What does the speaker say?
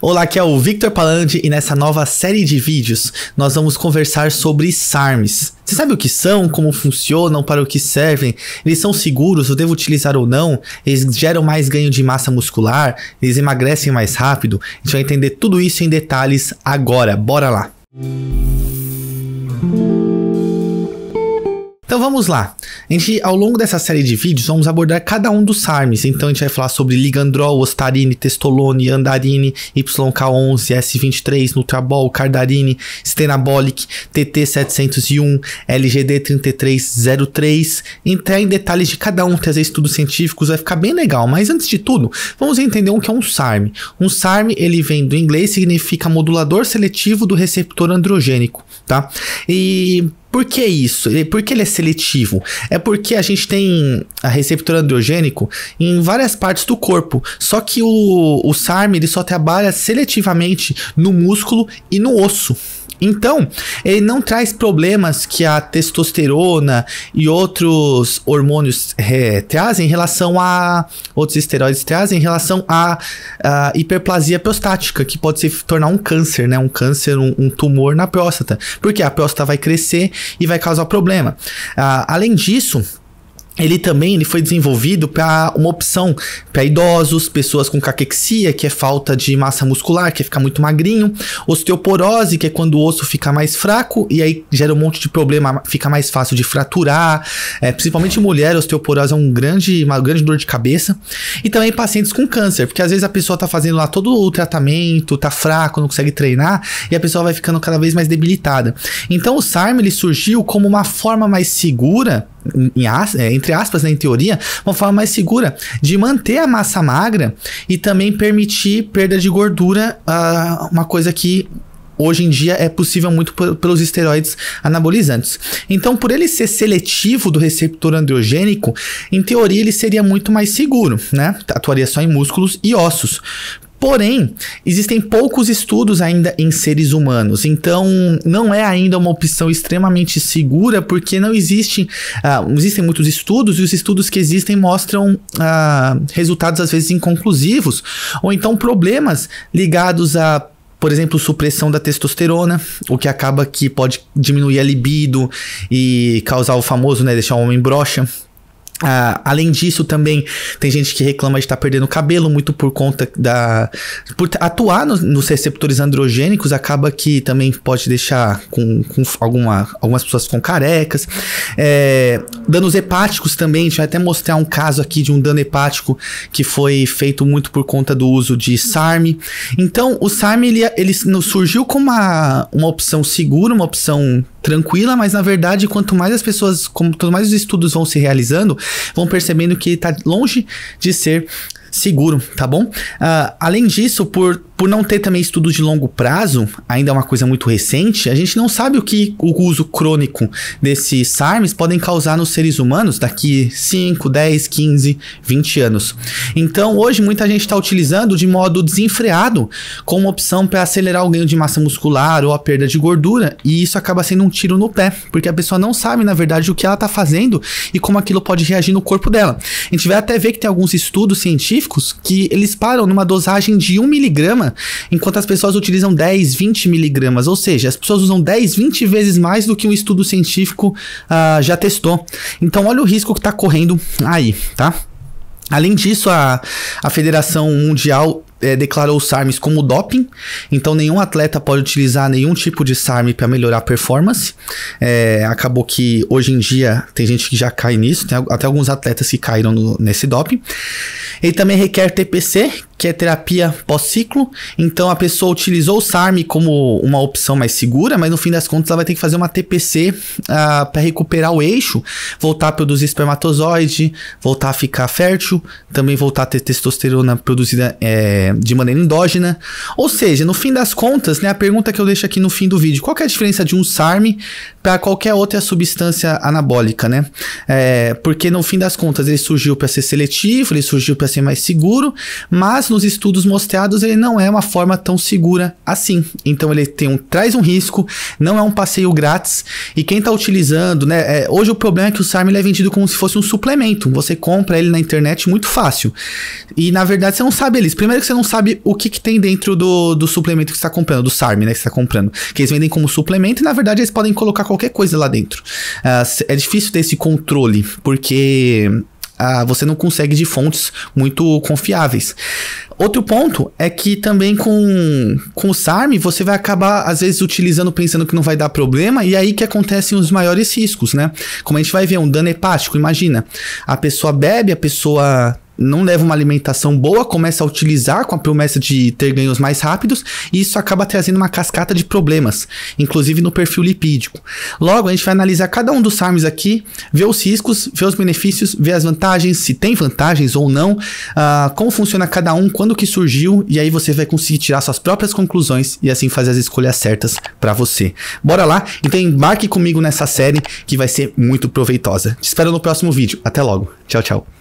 Olá, aqui é o Victor Palandi e nessa nova série de vídeos nós vamos conversar sobre Sarms. Você sabe o que são, como funcionam, para o que servem? Eles são seguros, eu devo utilizar ou não? Eles geram mais ganho de massa muscular? Eles emagrecem mais rápido? A gente vai entender tudo isso em detalhes agora, bora lá! Então vamos lá, ao longo dessa série de vídeos vamos abordar cada um dos Sarms. Então a gente vai falar sobre ligandrol, ostarine, testolone, andarine, YK11, S23, nutrabol, cardarine, stenabolic, TT701, LGD3303. Entrar em detalhes de cada um, trazer estudos científicos, vai ficar bem legal. Mas antes de tudo, vamos entender o que é um Sarm. Um Sarm, ele vem do inglês, significa modulador seletivo do receptor androgênico, tá? E por que isso? Por que ele é seletivo? É porque a gente tem a receptor androgênico em várias partes do corpo. Só que o Sarm ele só trabalha seletivamente no músculo e no osso. Então, ele não traz problemas que a testosterona e outros hormônios trazem em relação a... outros esteroides trazem em relação a hiperplasia prostática, que pode se tornar um câncer, né? Um câncer, um tumor na próstata. Porque a próstata vai crescer e vai causar problema. Além disso, ele foi desenvolvido para uma opção para idosos, pessoas com caquexia, que é falta de massa muscular, que é ficar muito magrinho, osteoporose, que é quando o osso fica mais fraco e aí gera um monte de problema, fica mais fácil de fraturar, principalmente mulher, osteoporose é uma grande dor de cabeça, e também pacientes com câncer, porque às vezes a pessoa tá fazendo lá todo o tratamento, tá fraco, não consegue treinar, e a pessoa vai ficando cada vez mais debilitada. Então o Sarm ele surgiu como uma forma mais segura, entre aspas, né, em teoria, uma forma mais segura de manter a massa magra e também permitir perda de gordura, uma coisa que hoje em dia é possível muito pelos esteroides anabolizantes. Então, por ele ser seletivo do receptor androgênico, em teoria ele seria muito mais seguro, né? Atuaria só em músculos e ossos. Porém, existem poucos estudos ainda em seres humanos, então não é ainda uma opção extremamente segura, porque não existem muitos estudos, e os estudos que existem mostram resultados às vezes inconclusivos, ou então problemas ligados a, por exemplo, supressão da testosterona, o que acaba que pode diminuir a libido e causar o famoso, né, deixar o homem broxa. Além disso, também tem gente que reclama de estar perdendo cabelo muito por conta por atuar nos receptores androgênicos, acaba que também pode deixar com algumas pessoas com carecas. Danos hepáticos também, a gente vai até mostrar um caso aqui de um dano hepático que foi feito muito por conta do uso de Sarm. Então o Sarm ele surgiu como uma opção segura, uma opção tranquila, mas na verdade quanto mais os estudos vão se realizando, vão percebendo que ele está longe de ser seguro, tá bom? Além disso, por não ter também estudos de longo prazo, ainda é uma coisa muito recente, a gente não sabe o que o uso crônico desses Sarms podem causar nos seres humanos daqui 5, 10, 15, 20 anos. Então, hoje, muita gente está utilizando de modo desenfreado como opção para acelerar o ganho de massa muscular ou a perda de gordura, e isso acaba sendo um tiro no pé, porque a pessoa não sabe, na verdade, o que ela está fazendo e como aquilo pode reagir no corpo dela. A gente vai até ver que tem alguns estudos científicos que eles param numa dosagem de 1 miligrama, enquanto as pessoas utilizam 10, 20 miligramas, ou seja, as pessoas usam 10, 20 vezes mais do que um estudo científico já testou. Então olha o risco que está correndo aí, tá? Além disso, a Federação Mundial declarou os Sarms como doping, então nenhum atleta pode utilizar nenhum tipo de Sarm para melhorar a performance. Acabou que hoje em dia tem gente que já cai nisso, tem até alguns atletas que caíram nesse doping. Ele também requer TPC, que é terapia pós-ciclo, então a pessoa utilizou o Sarm como uma opção mais segura, mas no fim das contas ela vai ter que fazer uma TPC para recuperar o eixo, voltar a produzir espermatozoide, voltar a ficar fértil, também voltar a ter testosterona produzida de maneira endógena. Ou seja, no fim das contas, né, a pergunta que eu deixo aqui no fim do vídeo, qual que é a diferença de um Sarm para qualquer outra substância anabólica, né? Porque no fim das contas ele surgiu para ser seletivo, ele surgiu para ser mais seguro, mas mas nos estudos mostrados ele não é uma forma tão segura assim. Então ele traz um risco, não é um passeio grátis, e quem tá utilizando, né, hoje o problema é que o Sarm ele é vendido como se fosse um suplemento, você compra ele na internet muito fácil, e na verdade você não sabe eles, primeiro que você não sabe o que tem dentro do suplemento que você tá comprando, do Sarm, né, que você tá comprando, que eles vendem como suplemento, e na verdade eles podem colocar qualquer coisa lá dentro. É difícil ter esse controle, porque você não consegue de fontes muito confiáveis. Outro ponto é que também com o Sarm você vai acabar às vezes utilizando pensando que não vai dar problema, e aí que acontecem os maiores riscos, né? Como a gente vai ver, um dano hepático, imagina, a pessoa bebe, a pessoa não leva uma alimentação boa, começa a utilizar com a promessa de ter ganhos mais rápidos, e isso acaba trazendo uma cascata de problemas, inclusive no perfil lipídico. Logo, a gente vai analisar cada um dos Sarms aqui, ver os riscos, ver os benefícios, ver as vantagens, se tem vantagens ou não, como funciona cada um, quando que surgiu, e aí você vai conseguir tirar suas próprias conclusões e assim fazer as escolhas certas para você. Bora lá? Então embarque comigo nessa série que vai ser muito proveitosa. Te espero no próximo vídeo. Até logo. Tchau, tchau.